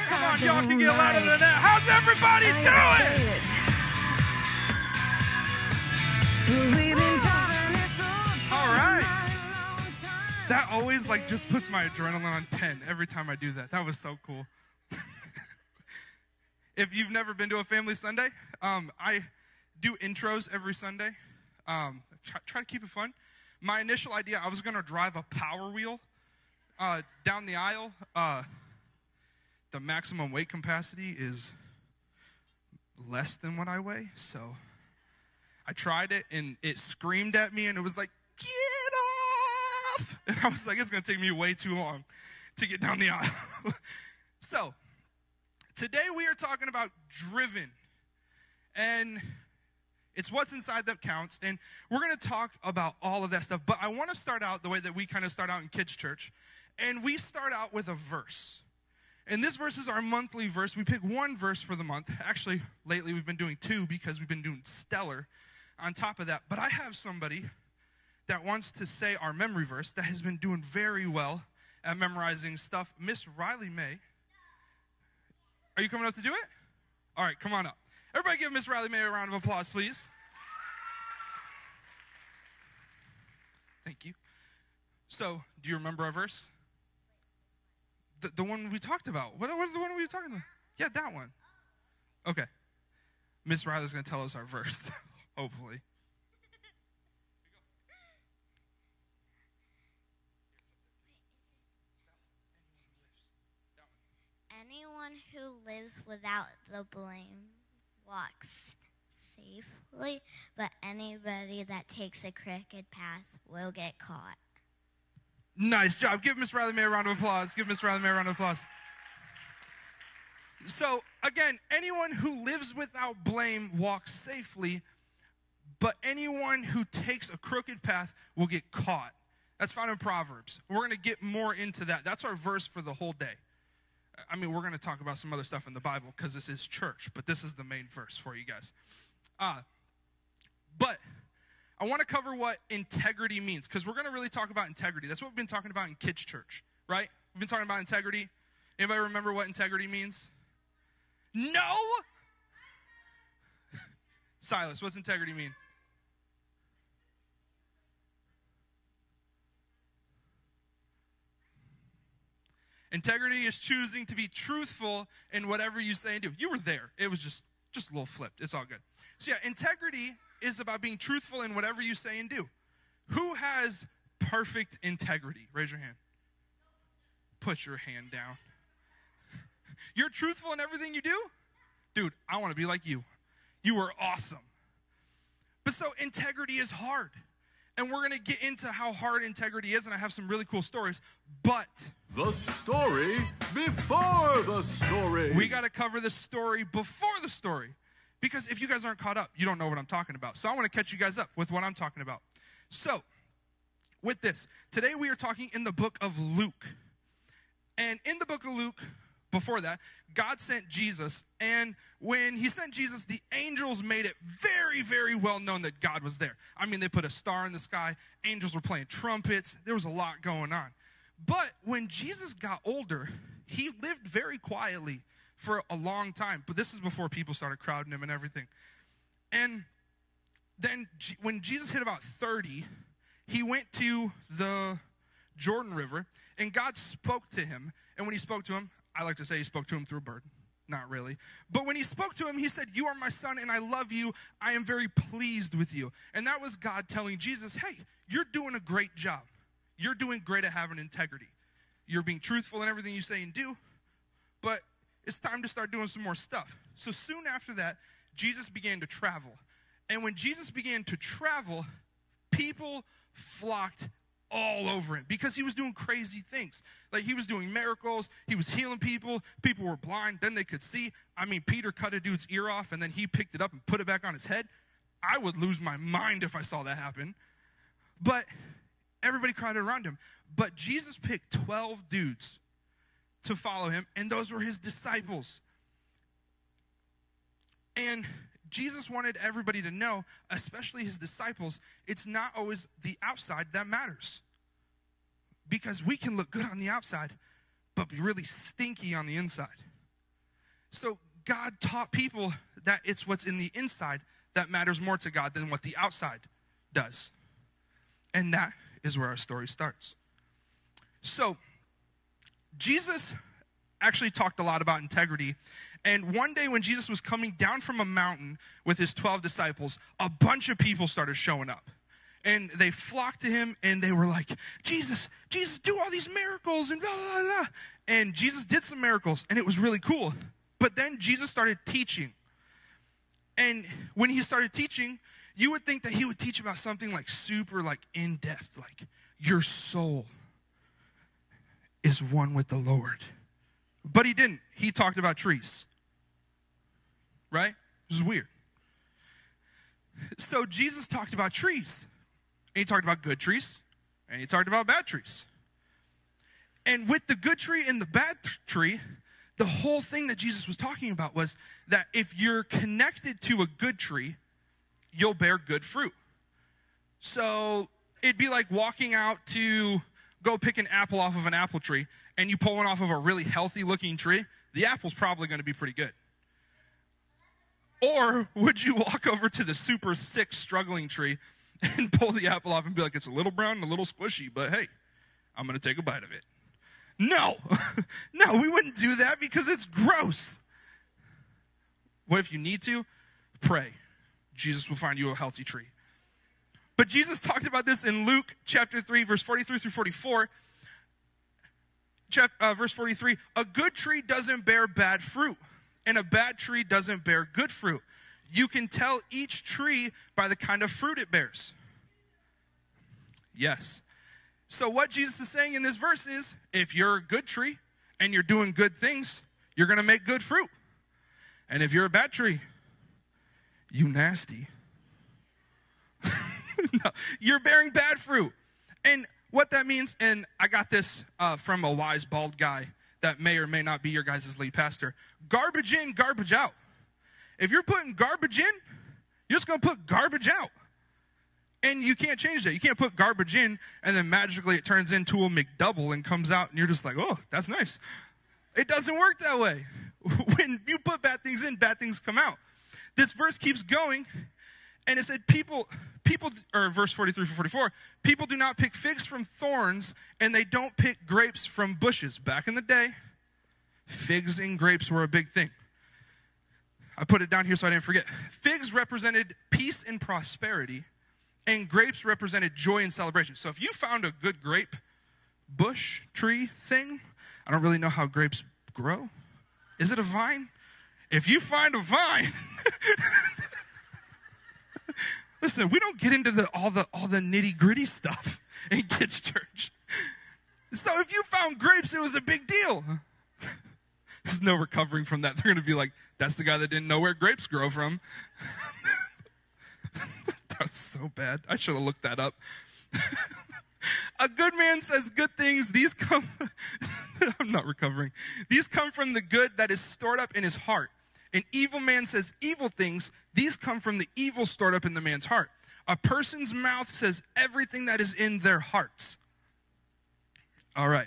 Come on, y'all can get louder than that. How's everybody doing? All right. That always just puts my adrenaline on 10 every time I do that. That was so cool. If you've never been to a family Sunday, I do intros every Sunday. Try to keep it fun. My initial idea, I was going to drive a Power Wheel down the aisle. The maximum weight capacity is less than what I weigh, so I tried it, and it screamed at me, and it was like, get off! And I was like, it's going to take me way too long to get down the aisle. So, today we are talking about driven, and it's what's inside that counts, and we're going to talk about all of that stuff, but I want to start out the way that we kind of start out in kids' church, and we start out with a verse. And this verse is our monthly verse. We pick one verse for the month. Actually, lately we've been doing two because we've been doing stellar on top of that. But I have somebody that wants to say our memory verse that has been doing very well at memorizing stuff. Miss Riley May. Are you coming up to do it? All right, come on up. Everybody give Miss Riley May a round of applause, please. Thank you. So, do you remember our verse? The one we talked about. What was the one we were talking about? Yeah, that one. Okay. Miss Riley's going to tell us our verse, hopefully. Anyone who lives without the blame walks safely, but anybody that takes a crooked path will get caught. Nice job. Give Miss Riley May a round of applause. Give Miss Riley May a round of applause. So, again, anyone who lives without blame walks safely, but anyone who takes a crooked path will get caught. That's found in Proverbs. We're going to get more into that. That's our verse for the whole day. I mean, we're going to talk about some other stuff in the Bible because this is church, but this is the main verse for you guys. But I want to cover what integrity means because we're going to really talk about integrity. That's what we've been talking about in kids' church, right? We've been talking about integrity. Anybody remember what integrity means? No? Silas, what's integrity mean? Integrity is choosing to be truthful in whatever you say and do. You were there. It was just a little flipped. It's all good. So yeah, integrity is about being truthful in whatever you say and do. Who has perfect integrity? Raise your hand. Put your hand down. You're truthful in everything you do? Dude, I want to be like you. You are awesome. But so integrity is hard. And we're going to get into how hard integrity is, and I have some really cool stories. But the story before the story. We got to cover the story before the story. Because if you guys aren't caught up, you don't know what I'm talking about. So I want to catch you guys up with what I'm talking about. So, with this, today we are talking in the book of Luke. And in the book of Luke, before that, God sent Jesus, and when he sent Jesus, the angels made it very, very well known that God was there. I mean, they put a star in the sky, angels were playing trumpets, there was a lot going on. But when Jesus got older, he lived very quietly for a long time. But this is before people started crowding him and everything. And then when Jesus hit about 30, he went to the Jordan River, and God spoke to him. And when he spoke to him, I like to say he spoke to him through a bird. Not really. But when he spoke to him, he said, "You are my son, and I love you. I am very pleased with you." And that was God telling Jesus, hey, you're doing a great job. You're doing great at having integrity. You're being truthful in everything you say and do, but it's time to start doing some more stuff. So soon after that, Jesus began to travel. And when Jesus began to travel, people flocked all over him because he was doing crazy things. Like he was doing miracles, he was healing people were blind, then they could see. I mean, Peter cut a dude's ear off and then he picked it up and put it back on his head. I would lose my mind if I saw that happen. But everybody crowded around him. But Jesus picked 12 dudes to follow him, and those were his disciples. And Jesus wanted everybody to know, especially his disciples, it's not always the outside that matters. Because we can look good on the outside, but be really stinky on the inside. So God taught people that it's what's in the inside that matters more to God than what the outside does. And that is where our story starts. So Jesus actually talked a lot about integrity. And one day when Jesus was coming down from a mountain with his 12 disciples, a bunch of people started showing up. And they flocked to him and they were like, Jesus, do all these miracles and blah, blah, blah. And Jesus did some miracles and it was really cool. But then Jesus started teaching. And when he started teaching, you would think that he would teach about something like super like in depth, like your soul is one with the Lord. But he didn't. He talked about trees. Right? It was weird. So Jesus talked about trees. And he talked about good trees. And he talked about bad trees. And with the good tree and the bad tree, the whole thing that Jesus was talking about was that if you're connected to a good tree, you'll bear good fruit. So it'd be like walking out to go pick an apple off of an apple tree, and you pull one off of a really healthy looking tree, the apple's probably going to be pretty good. Or would you walk over to the super sick, struggling tree and pull the apple off and be like, it's a little brown and a little squishy, but hey, I'm going to take a bite of it. No, no, we wouldn't do that because it's gross. What if you need to? Pray. Jesus will find you a healthy tree. But Jesus talked about this in Luke chapter 3, verse 43 through 44. Verse 43, a good tree doesn't bear bad fruit, and a bad tree doesn't bear good fruit. You can tell each tree by the kind of fruit it bears. Yes. So what Jesus is saying in this verse is, if you're a good tree and you're doing good things, you're going to make good fruit. And if you're a bad tree, you nasty. No, you're bearing bad fruit. And what that means, and I got this from a wise bald guy that may or may not be your guys' lead pastor. Garbage in, garbage out. If you're putting garbage in, you're just going to put garbage out. And you can't change that. You can't put garbage in and then magically it turns into a McDouble and comes out and you're just like, oh, that's nice. It doesn't work that way. When you put bad things in, bad things come out. This verse keeps going, and it said verse 43 through 44, people do not pick figs from thorns, and they don't pick grapes from bushes. Back in the day, figs and grapes were a big thing. I put it down here so I didn't forget. Figs represented peace and prosperity, and grapes represented joy and celebration. So if you found a good grape bush, tree thing, I don't really know how grapes grow. Is it a vine? If you find a vine, listen, we don't get into all the nitty gritty stuff in kids' church. So if you found grapes, it was a big deal. There's no recovering from that. They're going to be like, that's the guy that didn't know where grapes grow from. That was so bad. I should have looked that up. A good man says good things. These come, I'm not recovering. These come from the good that is stored up in his heart. An evil man says evil things. These come from the evil stored up in the man's heart. A person's mouth says everything that is in their hearts. All right.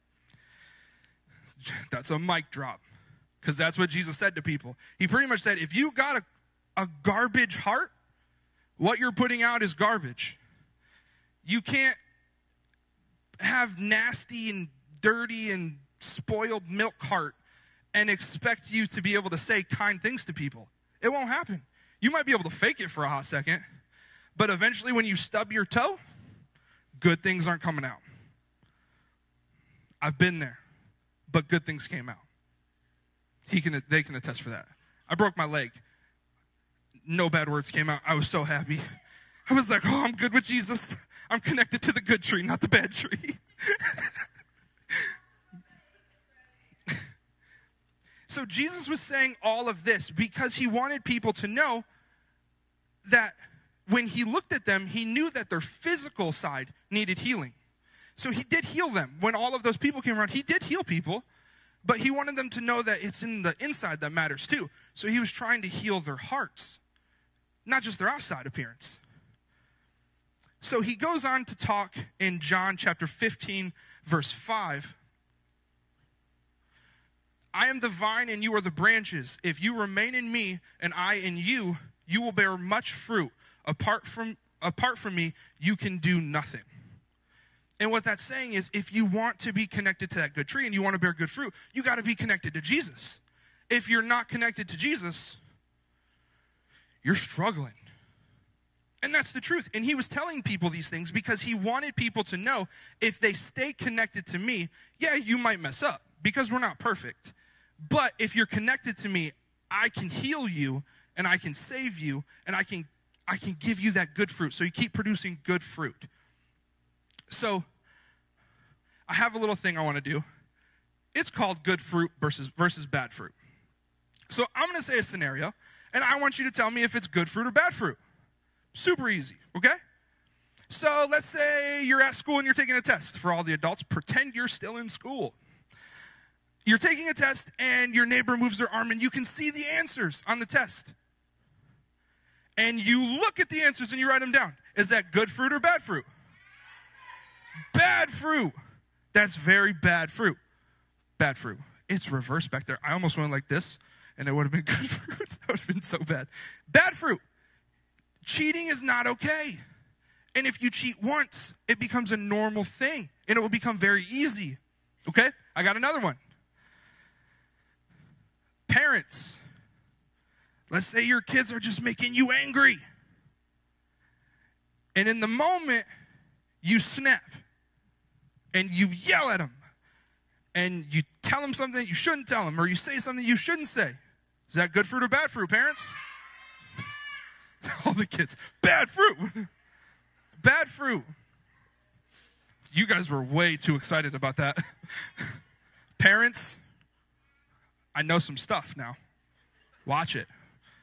That's a mic drop. Because that's what Jesus said to people. He pretty much said, if you got a garbage heart, what you're putting out is garbage. You can't have nasty and dirty and spoiled milk heart and expect you to be able to say kind things to people. It won't happen. You might be able to fake it for a hot second, but eventually when you stub your toe, good things aren't coming out. I've been there, but good things came out. They can attest for that. I broke my leg. No bad words came out. I was so happy. I was like, oh, I'm good with Jesus. I'm connected to the good tree, not the bad tree. So Jesus was saying all of this because he wanted people to know that when he looked at them, he knew that their physical side needed healing. So he did heal them. When all of those people came around, he did heal people, but he wanted them to know that it's in the inside that matters too. So he was trying to heal their hearts, not just their outside appearance. So he goes on to talk in John chapter 15, verse 5, I am the vine and you are the branches. If you remain in me and I in you, you will bear much fruit. Apart from me, you can do nothing. And what that's saying is, if you want to be connected to that good tree and you want to bear good fruit, you got to be connected to Jesus. If you're not connected to Jesus, you're struggling. And that's the truth. And he was telling people these things because he wanted people to know, if they stay connected to me, yeah, you might mess up because we're not perfect. But if you're connected to me, I can heal you and I can save you and I can give you that good fruit. So you keep producing good fruit. So I have a little thing I want to do. It's called good fruit versus bad fruit. So I'm going to say a scenario, and I want you to tell me if it's good fruit or bad fruit. Super easy, okay? So let's say you're at school and you're taking a test. For all the adults, pretend you're still in school. You're taking a test and your neighbor moves their arm and you can see the answers on the test. And you look at the answers and you write them down. Is that good fruit or bad fruit? Bad fruit. That's very bad fruit. Bad fruit. It's reversed back there. I almost went like this, and it would have been good fruit. That would have been so bad. Bad fruit. Cheating is not okay. And if you cheat once, it becomes a normal thing, and it will become very easy. Okay? I got another one. Parents. Let's say your kids are just making you angry. And in the moment, you snap. And you yell at them. And you tell them something that you shouldn't tell them. Or you say something you shouldn't say. Is that good fruit or bad fruit, parents? All the kids. Bad fruit. Bad fruit. You guys were way too excited about that. Parents, I know some stuff now. Watch it.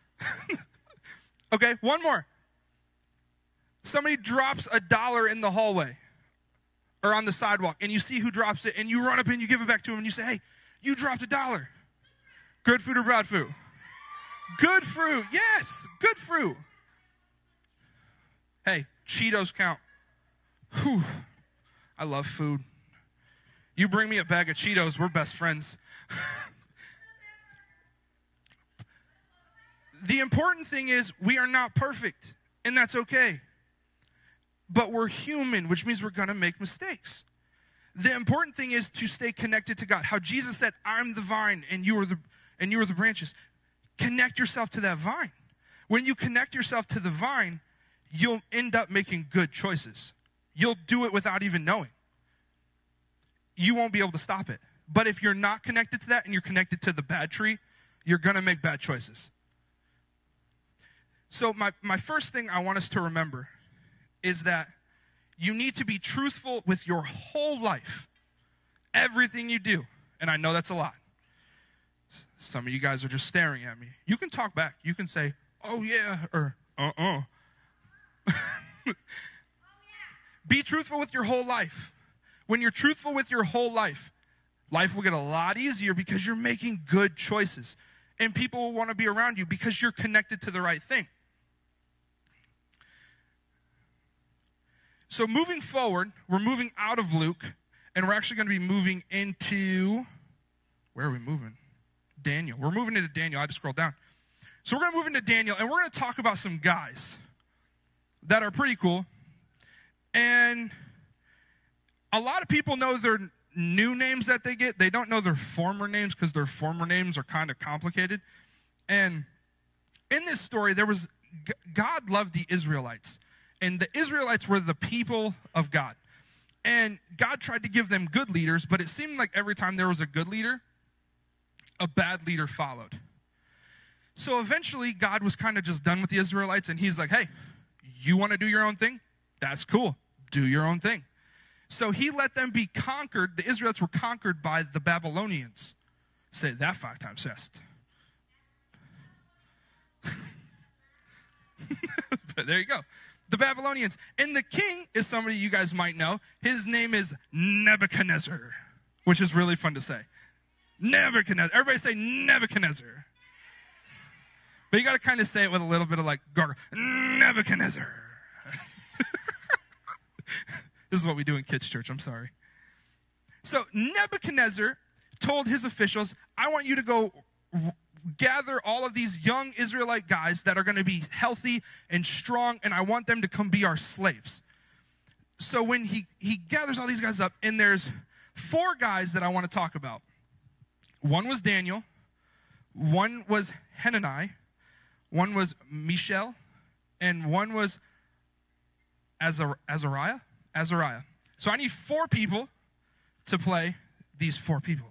Okay, one more. Somebody drops $1 in the hallway or on the sidewalk, and you see who drops it, and you run up and you give it back to him, and you say, hey, you dropped $1. Good fruit or bad fruit? Good fruit, yes, good fruit. Hey, Cheetos count. Whew, I love food. You bring me a bag of Cheetos, we're best friends. The important thing is we are not perfect, and that's okay. But we're human, which means we're going to make mistakes. The important thing is to stay connected to God. How Jesus said, I'm the vine and you are the branches. Connect yourself to that vine. When you connect yourself to the vine, you'll end up making good choices. You'll do it without even knowing. You won't be able to stop it. But if you're not connected to that and you're connected to the bad tree, you're going to make bad choices. So my first thing I want us to remember is that you need to be truthful with your whole life. Everything you do. And I know that's a lot. Some of you guys are just staring at me. You can talk back. You can say, oh yeah, or Be truthful with your whole life. When you're truthful with your whole life, life will get a lot easier because you're making good choices. And people will want to be around you because you're connected to the right thing. So moving forward, we're moving out of Luke, and we're actually going to be moving into, where are we moving? Daniel. We're moving into Daniel. I just scrolled down. So we're going to move into Daniel, and we're going to talk about some guys that are pretty cool. And a lot of people know their new names that they get. They don't know their former names because their former names are kind of complicated. And in this story, God loved the Israelites. And the Israelites were the people of God. And God tried to give them good leaders, but it seemed like every time there was a good leader, a bad leader followed. So eventually, God was kind of just done with the Israelites, and he's like, hey, you want to do your own thing? That's cool. Do your own thing. So he let them be conquered. The Israelites were conquered by the Babylonians. Say that 5 times fast. But there you go. The Babylonians. And the king is somebody you guys might know. His name is Nebuchadnezzar, which is really fun to say. Nebuchadnezzar. Everybody say Nebuchadnezzar. But you got to kind of say it with a little bit of like gargle. Nebuchadnezzar. This is what we do in kids' church. I'm sorry. So Nebuchadnezzar told his officials, I want you to go gather all of these young Israelite guys that are going to be healthy and strong, and I want them to come be our slaves. So when he gathers all these guys up, and there's 4 guys that I want to talk about. One was Daniel, one was Hanani, one was Mishael, and one was Azariah. So I need 4 people to play these 4 people.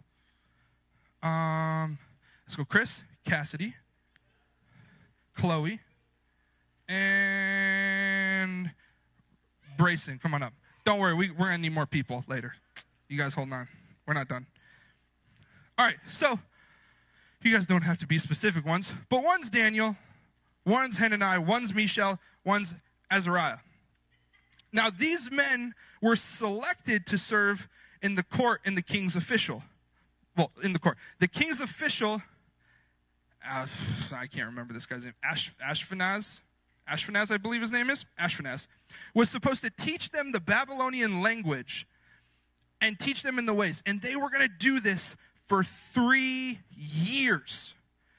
Let's go Chris, Cassidy, Chloe, and Brayson. Come on up. Don't worry, we're going to need more people later. You guys hold on. We're not done. All right, so you guys don't have to be specific ones, but one's Daniel, one's Hanani, one's Mishael, one's Azariah. Now, these men were selected to serve in the court in the king's official. Well, in the court. The king's official, I can't remember this guy's name, Ashpenaz, I believe his name is, Ashpenaz, was supposed to teach them the Babylonian language and teach them in the ways. And they were going to do this for 3 years.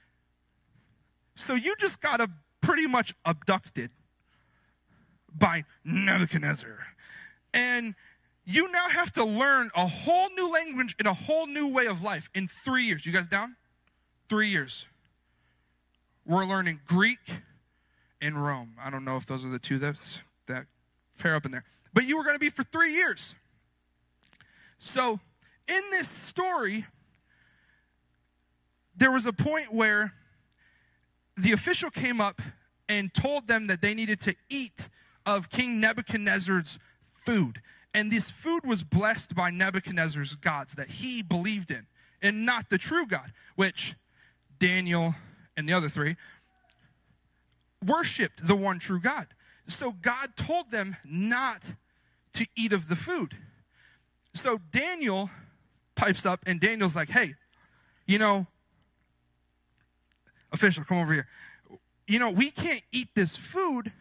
So you just got pretty much abducted by Nebuchadnezzar. And you now have to learn a whole new language and a whole new way of life in 3 years. You guys down? 3 years. We're learning Greek and Rome. I don't know if those are the two that fair up in there. But you were going to be for 3 years. So in this story, there was a point where the official came up and told them that they needed to eat of King Nebuchadnezzar's food. And this food was blessed by Nebuchadnezzar's gods that he believed in, and not the true God, which Daniel and the other 3 worshipped the one true God. So God told them not to eat of the food. So Daniel pipes up, and Daniel's like, hey, official, come over here. We can't eat this food,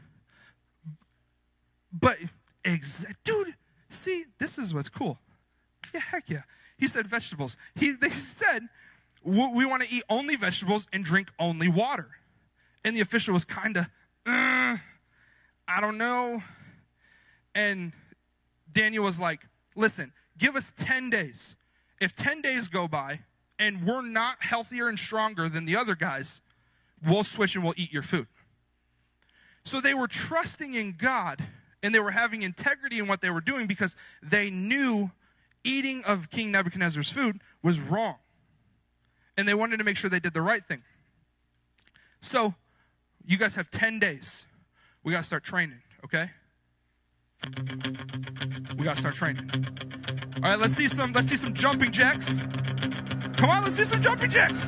but, dude, see, this is what's cool. Yeah, heck yeah. He said vegetables. They said, we want to eat only vegetables and drink only water. And the official was kind of, I don't know. And Daniel was like, listen, give us 10 days. If 10 days go by and we're not healthier and stronger than the other guys, we'll switch and we'll eat your food. So they were trusting in God, and they were having integrity in what they were doing because they knew eating of King Nebuchadnezzar's food was wrong. And they wanted to make sure they did the right thing. So you guys have 10 days. We got to start training, okay? We got to start training. All right, let's see some jumping jacks. Come on, let's see some jumping jacks.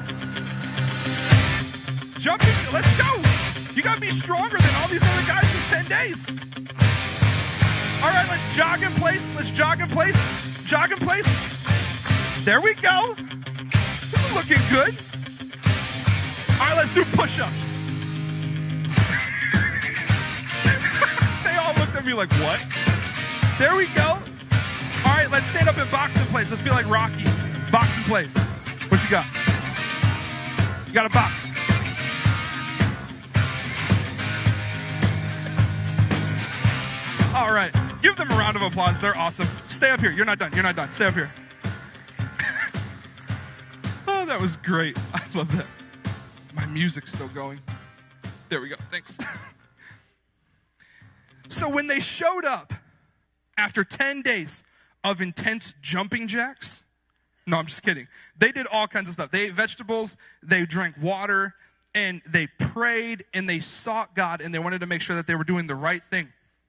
Let's go. You got to be stronger than all these other guys in 10 days. All right, let's jog in place. Jog in place. There we go. This is looking good. All right, let's do push-ups. They all looked at me like, what? There we go. All right, let's stand up in box in place. Let's be like Rocky. Box in place. What you got? You got a box. All right. Give them a round of applause. They're awesome. Stay up here. You're not done. Stay up here. Oh, that was great. I love that. My music's still going. There we go. Thanks. So when they showed up after 10 days of intense jumping jacks, no, I'm just kidding. They did all kinds of stuff. They ate vegetables, they drank water, and they prayed, and they sought God, and they wanted to make sure that they were doing the right thing.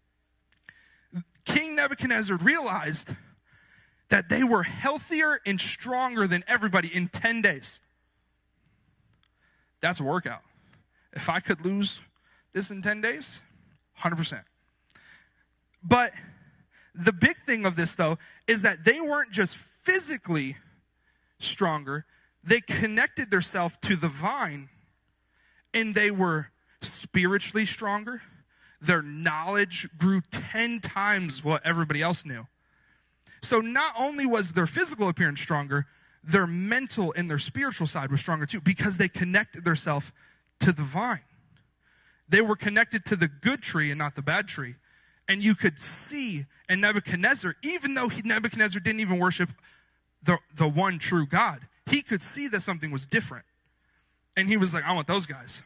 King Nebuchadnezzar realized that they were healthier and stronger than everybody in 10 days. That's a workout. If I could lose this in 10 days, 100%. But the big thing of this, though, is that they weren't just physically stronger. They connected themselves to the vine, and they were spiritually stronger. Their knowledge grew 10 times what everybody else knew. So not only was their physical appearance stronger, their mental and their spiritual side was stronger too, because they connected themselves to the vine. They were connected to the good tree and not the bad tree. And you could see in Nebuchadnezzar, even though Nebuchadnezzar didn't even worship the one true God, he could see that something was different. And he was like, I want those guys.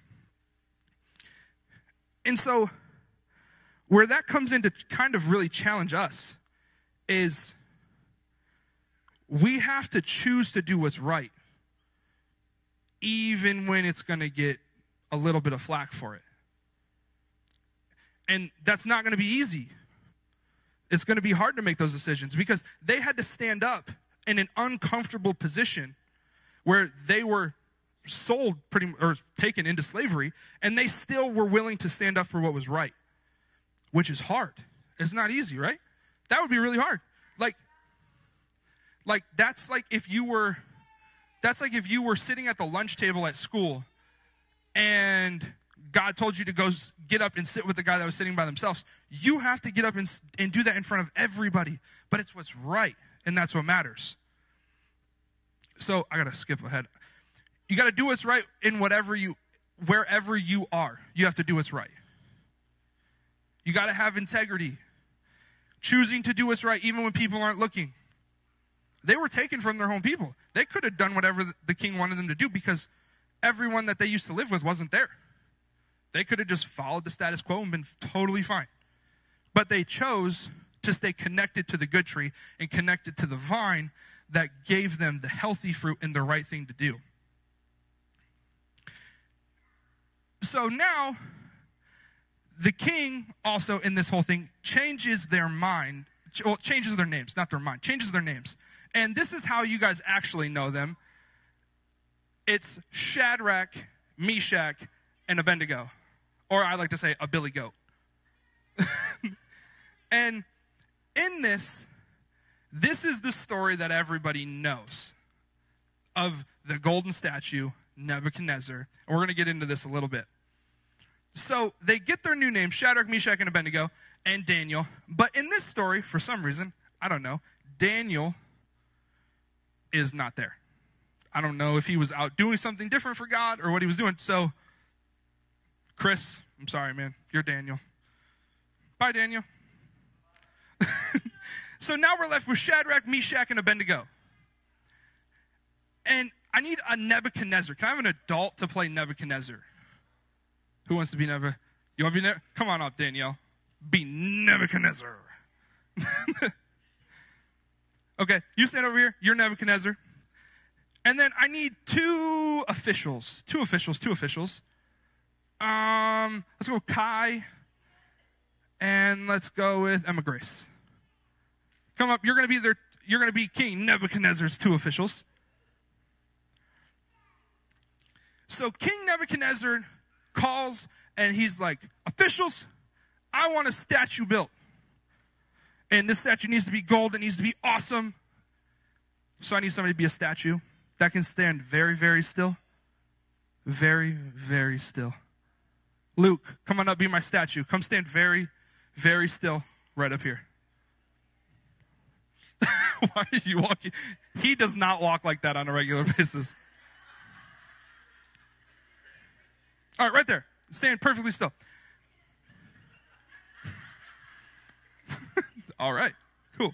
And so where that comes in to kind of really challenge us is we have to choose to do what's right, even when it's going to get a little bit of flack for it. And that's not going to be easy. It's going to be hard to make those decisions because they had to stand up in an uncomfortable position where they were sold or taken into slavery, and they still were willing to stand up for what was right, which is hard. It's not easy, right? That would be really hard. That's like if you were sitting at the lunch table at school and God told you to go get up and sit with the guy that was sitting by themselves. You have to get up and do that in front of everybody. But it's what's right, and that's what matters. So I got to skip ahead. You got to do what's right in wherever you are. You have to do what's right. You got to have integrity. Choosing to do what's right even when people aren't looking. They were taken from their home people. They could have done whatever the king wanted them to do because everyone that they used to live with wasn't there. They could have just followed the status quo and been totally fine. But they chose to stay connected to the good tree and connected to the vine that gave them the healthy fruit and the right thing to do. So now, the king also in this whole thing changes their mind, changes their names, not their mind, changes their names. And this is how you guys actually know them. It's Shadrach, Meshach, and Abednego. Or I like to say a Billy Goat. And in this is the story that everybody knows of the golden statue, Nebuchadnezzar. And we're going to get into this a little bit. So they get their new names, Shadrach, Meshach, and Abednego, and Daniel. But in this story, for some reason, I don't know, Daniel is not there. I don't know if he was out doing something different for God or what he was doing. So, Chris, I'm sorry, man. You're Daniel. Bye, Daniel. So now we're left with Shadrach, Meshach, and Abednego. And I need a Nebuchadnezzar. Can I have an adult to play Nebuchadnezzar? Who wants to be Nebuchadnezzar? You want to be Nebuchadnezzar? Come on up, Danielle. Be Nebuchadnezzar. Okay, you stand over here. You're Nebuchadnezzar. And then I need two officials. Let's go Kai. And let's go with Emma Grace. Come up. You're going to be King Nebuchadnezzar's two officials. So King Nebuchadnezzar calls and he's like, officials, I want a statue built. And this statue needs to be gold. It needs to be awesome. So I need somebody to be a statue that can stand very, very still. Very, very still. Luke, come on up, be my statue. Come stand very, very still right up here. Why are you walking? He does not walk like that on a regular basis. All right, right there. Stand perfectly still. All right, cool.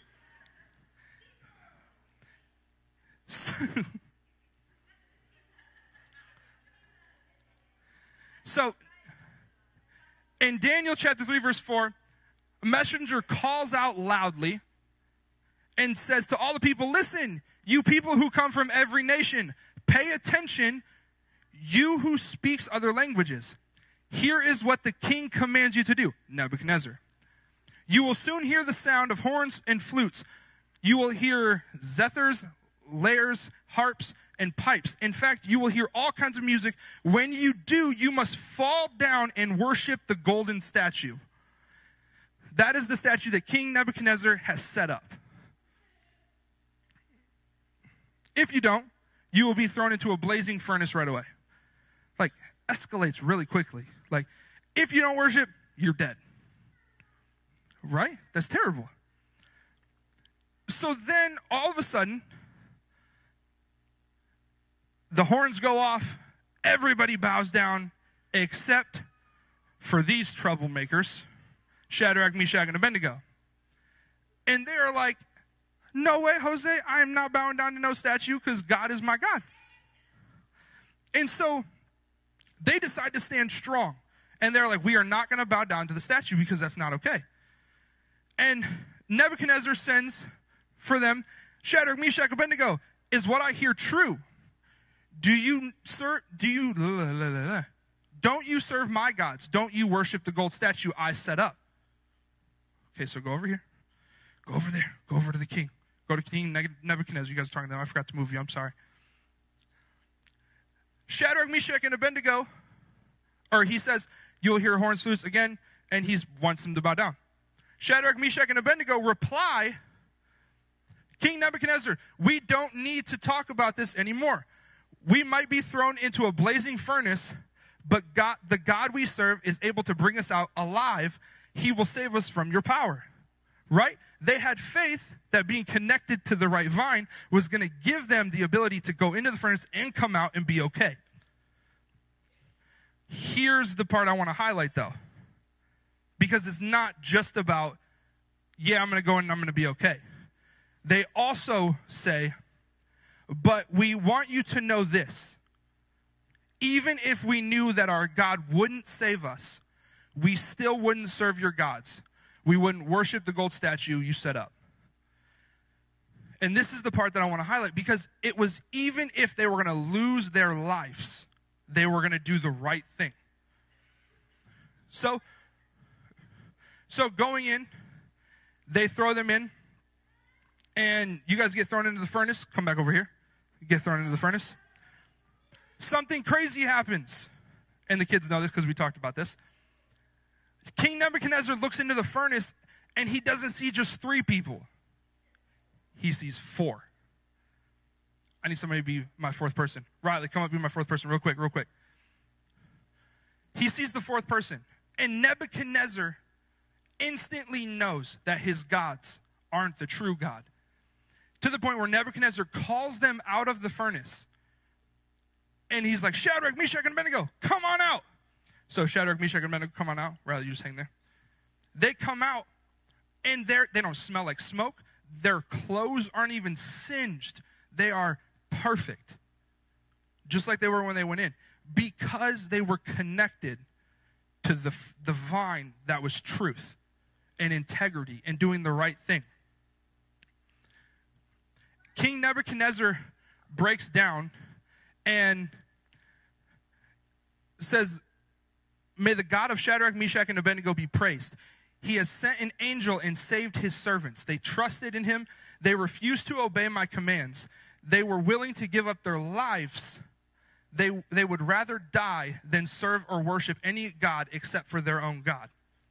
So, in Daniel chapter 3, verse 4, a messenger calls out loudly and says to all the people, listen, you people who come from every nation, pay attention, you who speaks other languages. Here is what the king commands you to do, Nebuchadnezzar. You will soon hear the sound of horns and flutes. You will hear zithers, lyres, harps, and pipes. In fact, you will hear all kinds of music. When you do, you must fall down and worship the golden statue. That is the statue that King Nebuchadnezzar has set up. If you don't, you will be thrown into a blazing furnace right away. Like, escalates really quickly. Like, if you don't worship, you're dead. Right? That's terrible. So then, all of a sudden, the horns go off, everybody bows down except for these troublemakers, Shadrach, Meshach, and Abednego. And they are like, no way, Jose, I am not bowing down to no statue because God is my God. And so they decide to stand strong. And they're like, we are not going to bow down to the statue because that's not okay. And Nebuchadnezzar sends for them, Shadrach, Meshach, Abednego, is what I hear true? Don't you serve my gods? Don't you worship the gold statue I set up? Okay, so go over here. Go over there. Go over to the king. Go to King Nebuchadnezzar. You guys are talking to him. I forgot to move you. I'm sorry. Shadrach, Meshach, and Abednego, or he says, you'll hear horns, flutes again, and he wants them to bow down. Shadrach, Meshach, and Abednego reply, King Nebuchadnezzar, we don't need to talk about this anymore. We might be thrown into a blazing furnace, but God, the God we serve is able to bring us out alive. He will save us from your power. Right? They had faith that being connected to the right vine was going to give them the ability to go into the furnace and come out and be okay. Here's the part I want to highlight, though. Because it's not just about, yeah, I'm going to go in and I'm going to be okay. They also say, but we want you to know this. Even if we knew that our God wouldn't save us, we still wouldn't serve your gods. We wouldn't worship the gold statue you set up. And this is the part that I want to highlight, because it was even if they were going to lose their lives, they were going to do the right thing. So going in, they throw them in, and you guys get thrown into the furnace. Come back over here. You get thrown into the furnace. Something crazy happens. And the kids know this because we talked about this. King Nebuchadnezzar looks into the furnace, and he doesn't see just 3 people. He sees 4. I need somebody to be my 4th person. Riley, come up and be my 4th person real quick. He sees the 4th person. And Nebuchadnezzar instantly knows that his gods aren't the true God. To the point where Nebuchadnezzar calls them out of the furnace. And he's like, Shadrach, Meshach, and Abednego, come on out. So Shadrach, Meshach, and Abednego, come on out. Riley, you just hang there. They come out, and they don't smell like smoke. Their clothes aren't even singed. They are perfect. Just like they were when they went in. Because they were connected to the vine that was truth and integrity and doing the right thing. King Nebuchadnezzar breaks down and says, may the God of Shadrach, Meshach, and Abednego be praised. He has sent an angel and saved his servants. They trusted in him. They refused to obey my commands. They were willing to give up their lives. They would rather die than serve or worship any god except for their own God.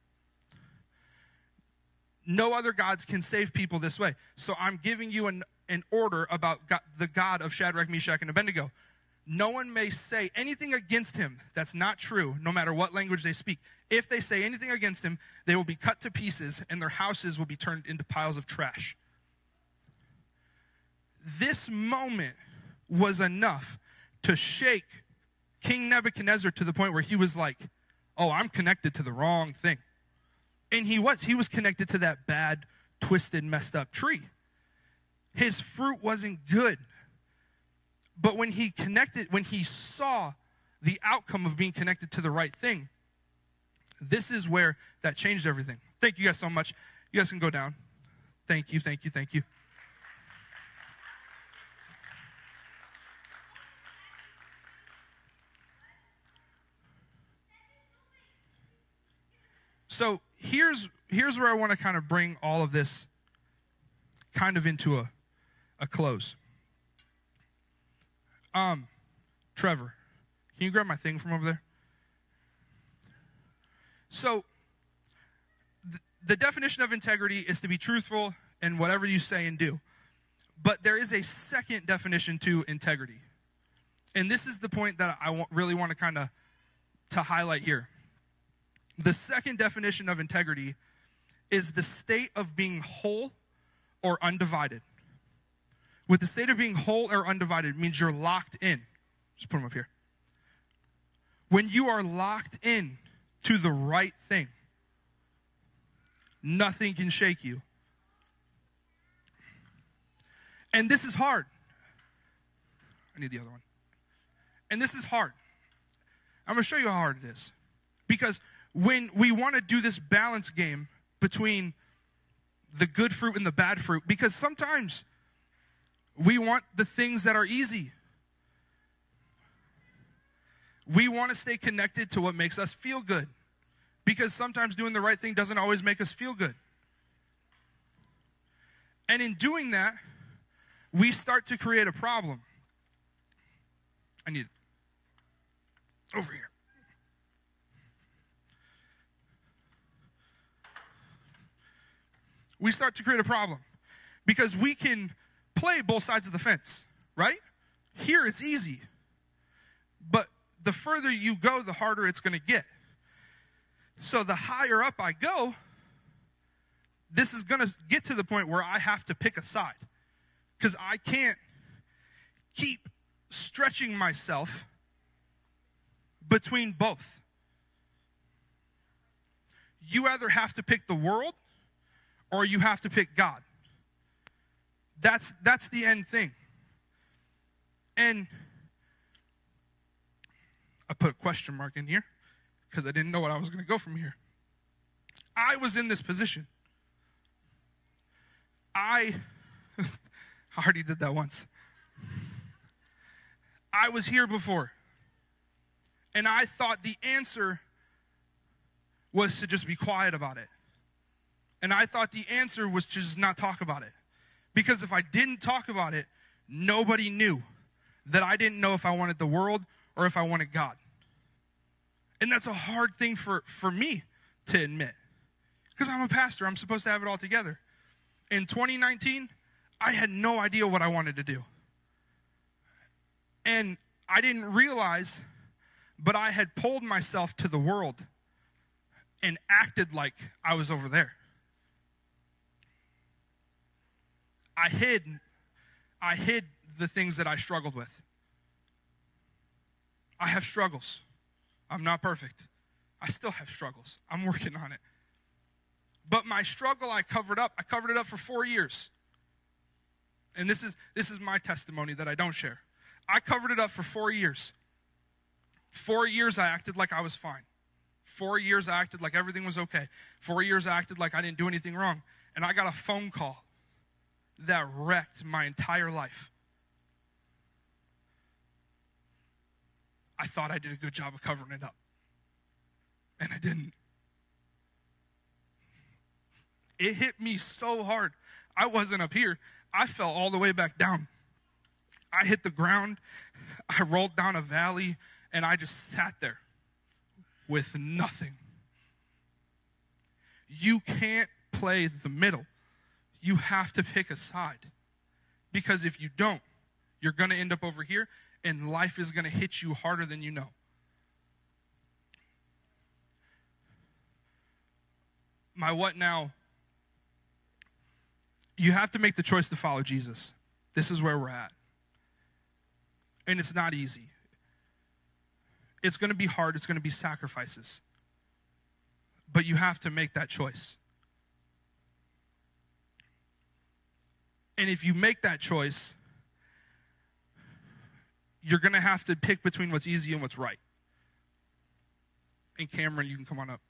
No other gods can save people this way. So I'm giving you an order about God, the God of Shadrach, Meshach, and Abednego. No one may say anything against him that's not true, no matter what language they speak. If they say anything against him, they will be cut to pieces, and their houses will be turned into piles of trash. This moment was enough to shake King Nebuchadnezzar to the point where he was like, oh, I'm connected to the wrong thing. And he was connected to that bad, twisted, messed up tree. His fruit wasn't good. But when he saw the outcome of being connected to the right thing, this is where that changed everything. Thank you guys so much. You guys can go down. Thank you. So here's where I want to kind of bring all of this kind of into a close. Trevor, can you grab my thing from over there? So the definition of integrity is to be truthful in whatever you say and do. But there is a second definition to integrity. And this is the point that I really want to kind of to highlight here. The second definition of integrity is the state of being whole or undivided. With the state of being whole or undivided means you're locked in. Just put them up here. When you are locked in to the right thing, nothing can shake you. And this is hard. I need the other one. And this is hard. I'm going to show you how hard it is. Because when we want to do this balance game between the good fruit and the bad fruit, because sometimes we want the things that are easy. We want to stay connected to what makes us feel good. Because sometimes doing the right thing doesn't always make us feel good. And in doing that, we start to create a problem. I need it. Over here. We start to create a problem. Because we can play both sides of the fence, right? Here it's easy. But the further you go, the harder it's going to get. So the higher up I go, this is going to get to the point where I have to pick a side. Because I can't keep stretching myself between both. You either have to pick the world or you have to pick God. That's the end thing. And I put a question mark in here because I didn't know what I was going to go from here. I was in this position. I already did that once. I was here before. And I thought the answer was to just be quiet about it. And I thought the answer was to just not talk about it. Because if I didn't talk about it, nobody knew that I didn't know if I wanted the world or if I wanted God. And that's a hard thing for me to admit. Because I'm a pastor. I'm supposed to have it all together. In 2019, I had no idea what I wanted to do. And I didn't realize, but I had pulled myself to the world and acted like I was over there. I hid the things that I struggled with. I have struggles. I'm not perfect. I still have struggles. I'm working on it. But my struggle I covered up. I covered it up for 4 years. And this is my testimony that I don't share. I covered it up for 4 years. 4 years I acted like I was fine. 4 years I acted like everything was okay. 4 years I acted like I didn't do anything wrong. And I got a phone call that wrecked my entire life. I thought I did a good job of covering it up. And I didn't. It hit me so hard. I wasn't up here. I fell all the way back down. I hit the ground. I rolled down a valley. And I just sat there with nothing. You can't play the middle. You have to pick a side. Because if you don't, you're going to end up over here and life is going to hit you harder than you know. My what now? You have to make the choice to follow Jesus. This is where we're at. And it's not easy. It's going to be hard. It's going to be sacrifices. But you have to make that choice. And if you make that choice, you're going to have to pick between what's easy and what's right. And Cameron, you can come on up.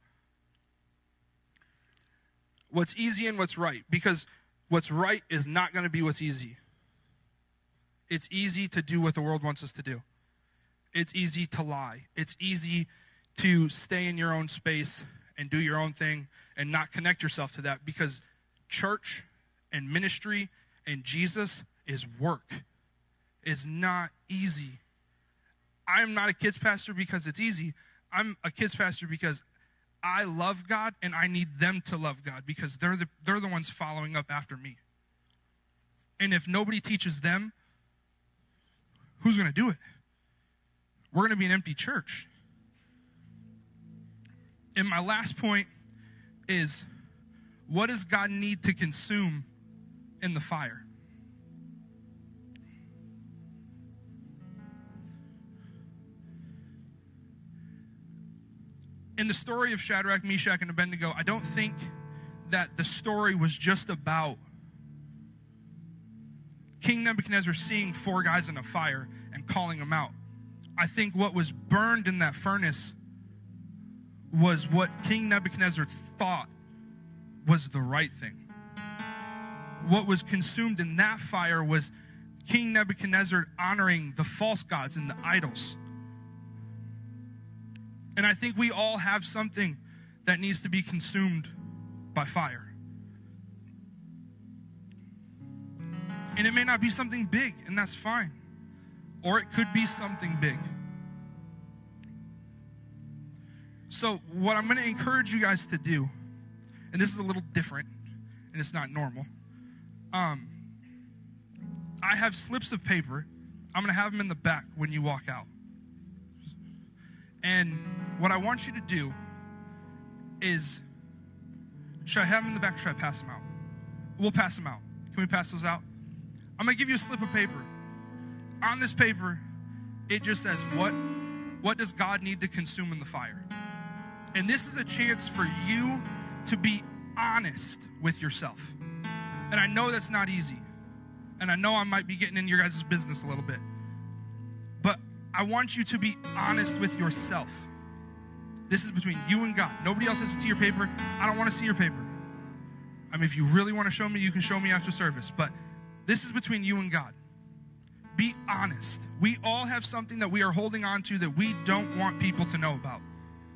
What's easy and what's right. Because what's right is not going to be what's easy. It's easy to do what the world wants us to do. It's easy to lie. It's easy to stay in your own space and do your own thing and not connect yourself to that, because church and ministry and Jesus is work. It's not easy. I'm not a kids pastor because it's easy. I'm a kids pastor because I love God and I need them to love God, because they're the ones following up after me. And if nobody teaches them, who's going to do it? We're going to be an empty church. And my last point is, what does God need to consume in the fire? in the story of Shadrach, Meshach, and Abednego, I don't think that the story was just about King Nebuchadnezzar seeing 4 guys in a fire and calling them out. I think what was burned in that furnace was what King Nebuchadnezzar thought was the right thing. What was consumed in that fire was King Nebuchadnezzar honoring the false gods and the idols. And I think we all have something that needs to be consumed by fire. And it may not be something big, and that's fine. Or it could be something big. So what I'm going to encourage you guys to do, and this is a little different, and it's not normal. I have slips of paper. I'm going to have them in the back when you walk out. And what I want you to do is, should I have them in the back or should I pass them out? We'll pass them out. Can we pass those out? I'm going to give you a slip of paper. On this paper, it just says, what does God need to consume in the fire? And this is a chance for you to be honest with yourself. And I know that's not easy. And I know I might be getting in your guys' business a little bit. But I want you to be honest with yourself. This is between you and God. Nobody else has to see your paper. I don't want to see your paper. I mean, if you really want to show me, you can show me after service. But this is between you and God. Be honest. We all have something that we are holding on to that we don't want people to know about.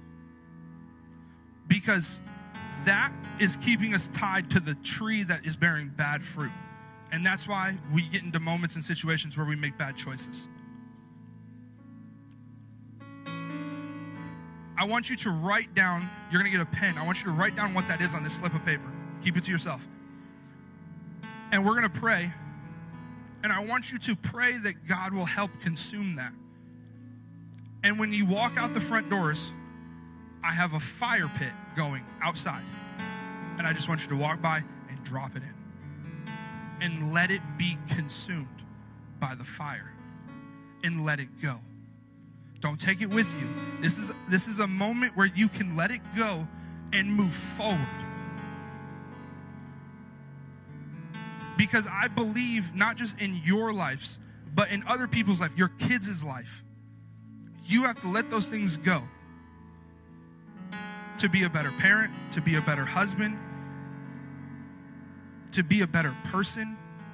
Because that is keeping us tied to the tree that is bearing bad fruit. And that's why we get into moments and situations where we make bad choices. I want you to write down, you're going to get a pen. I want you to write down what that is on this slip of paper. Keep it to yourself. And we're going to pray. And I want you to pray that God will help consume that. And when you walk out the front doors, I have a fire pit going outside. And I just want you to walk by and drop it in. And let it be consumed by the fire. And let it go. Don't take it with you. This is a moment where you can let it go and move forward. Because I believe not just in your lives, but in other people's life, your kids' life. You have to let those things go. To be a better parent, to be a better husband, to be a better person.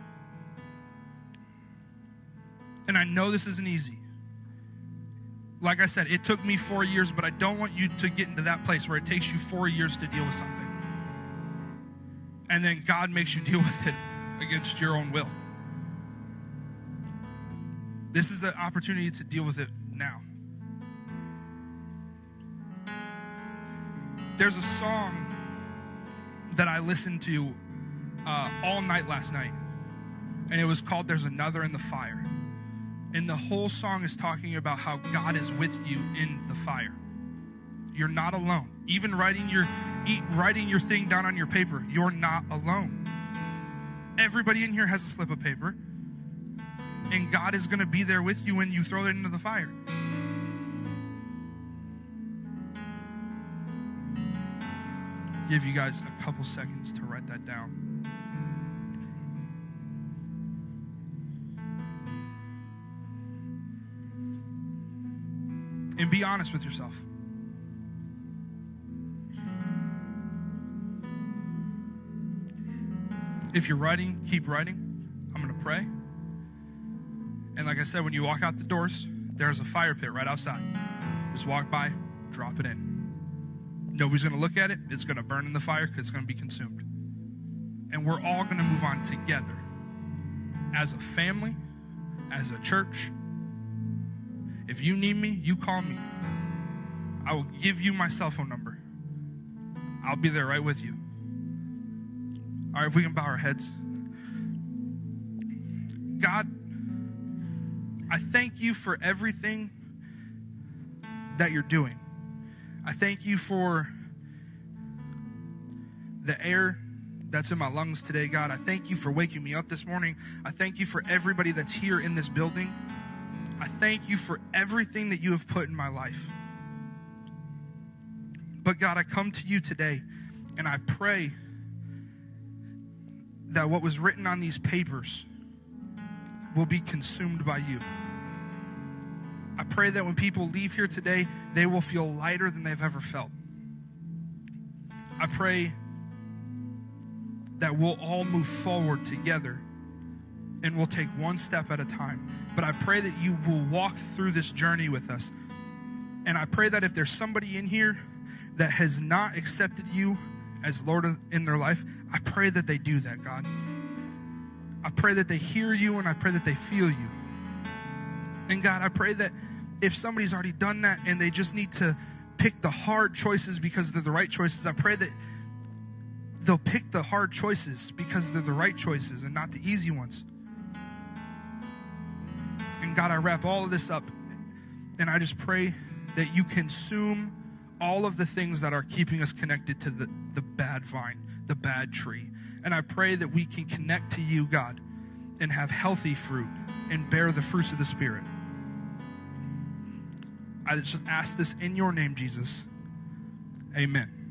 And I know this isn't easy. Like I said, it took me 4 years, but I don't want you to get into that place where it takes you 4 years to deal with something. And then God makes you deal with it against your own will. This is an opportunity to deal with it now. There's a song that I listened to all night last night, and it was called "There's Another in the Fire." And the whole song is talking about how God is with you in the fire. You're not alone. Even writing your thing down on your paper, you're not alone. Everybody in here has a slip of paper, and God is going to be there with you when you throw it into the fire. Give you guys a couple seconds to write that down. And be honest with yourself. If you're writing, keep writing. I'm going to pray. And like I said, when you walk out the doors, there's a fire pit right outside. Just walk by, drop it in. Nobody's going to look at it. It's going to burn in the fire because it's going to be consumed. And we're all going to move on together. As a family, as a church. If you need me, you call me. I will give you my cell phone number. I'll be there right with you. All right, if we can bow our heads. God, I thank you for everything that you're doing. I thank you for the air that's in my lungs today, God. I thank you for waking me up this morning. I thank you for everybody that's here in this building. I thank you for everything that you have put in my life. But God, I come to you today and I pray that what was written on these papers will be consumed by you. I pray that when people leave here today, they will feel lighter than they've ever felt. I pray that we'll all move forward together and we'll take one step at a time. But I pray that you will walk through this journey with us. And I pray that if there's somebody in here that has not accepted you as Lord in their life, I pray that they do that, God. I pray that they hear you and I pray that they feel you. And God, I pray that if somebody's already done that and they just need to pick the hard choices because they're the right choices, I pray that they'll pick the hard choices because they're the right choices and not the easy ones. And God, I wrap all of this up and I just pray that you consume all of the things that are keeping us connected to the bad vine, the bad tree. And I pray that we can connect to you, God, and have healthy fruit and bear the fruits of the Spirit. I just ask this in your name, Jesus. Amen.